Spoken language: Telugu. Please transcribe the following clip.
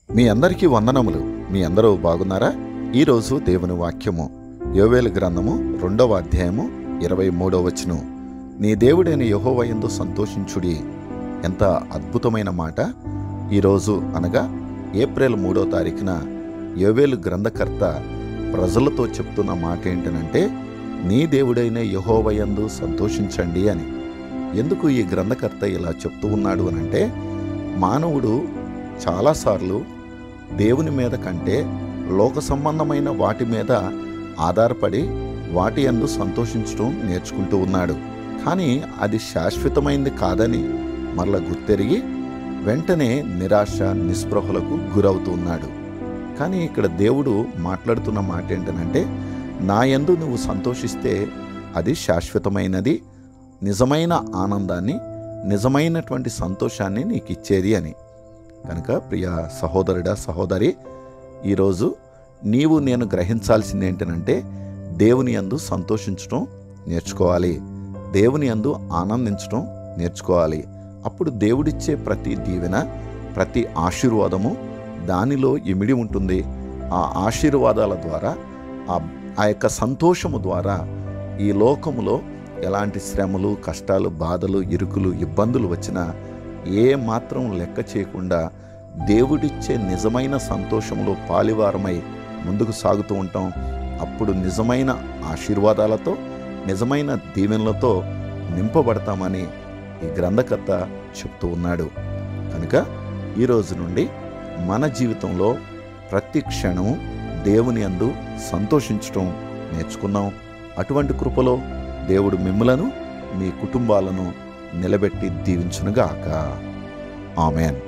మీ అందరికీ వందనములు. మీ అందరూ బాగున్నారా? ఈరోజు దేవుని వాక్యము యోవేలు గ్రంథము 2వ అధ్యాయము 23వ వచనం. నీ దేవుడైన యెహోవా యందు సంతోషించుడి. ఎంత అద్భుతమైన మాట! ఈరోజు అనగా ఏప్రిల్ 3వ తారీఖున యోవేలు గ్రంథకర్త ప్రజలతో చెప్తున్న మాట ఏంటనంటే, నీ దేవుడైన యెహోవా యందు సంతోషించండి అని. ఎందుకు ఈ గ్రంథకర్త ఇలా చెప్తూ ఉన్నాడు అనంటే, మానవుడు చాలాసార్లు దేవుని మీద కంటే లోక సంబంధమైన వాటి మీద ఆధారపడి వాటి యందు సంతోషించడం నేర్చుకుంటూ ఉన్నాడు. కానీ అది శాశ్వతమైంది కాదని మరలా గుర్తెరిగి వెంటనే నిరాశ నిస్పృహలకు గురవుతూ ఉన్నాడు. కానీ ఇక్కడ దేవుడు మాట్లాడుతున్న మాట ఏంటనంటే, నా యందు నువ్వు సంతోషిస్తే అది శాశ్వతమైనది, నిజమైన ఆనందాన్ని, నిజమైనటువంటి సంతోషాన్ని నీకు ఇచ్చేది అని. కనుక ప్రియ సహోదరుడా, సహోదరి, ఈరోజు నీవు నేను గ్రహించాల్సింది ఏంటనంటే, దేవుని యందు సంతోషించడం నేర్చుకోవాలి, దేవుని యందు ఆనందించడం నేర్చుకోవాలి. అప్పుడు దేవుడిచ్చే ప్రతి దీవెన, ప్రతి ఆశీర్వాదము దానిలో ఇమిడి ఉంటుంది. ఆ ఆశీర్వాదాల ద్వారా, ఆ యొక్క సంతోషము ద్వారా ఈ లోకములో ఎలాంటి శ్రమలు, కష్టాలు, బాధలు, ఇరుకులు, ఇబ్బందులు వచ్చినా ఏ మాత్రం లెక్క చేయకుండా దేవుడిచ్చే నిజమైన సంతోషంలో పాలివారమై ముందుకు సాగుతూ ఉంటాం. అప్పుడు నిజమైన ఆశీర్వాదాలతో, నిజమైన దీవెనలతో నింపబడతామని ఈ గ్రంథకర్త చెప్తూ ఉన్నాడు. కనుక ఈరోజు నుండి మన జీవితంలో ప్రతి క్షణం దేవుని యందు సంతోషించడం నేర్చుకున్నాం. అటువంటి కృపలో దేవుడు మిమ్ములను, మీ కుటుంబాలను నిలబెట్టి దీవించునుగాక. ఆమేన్.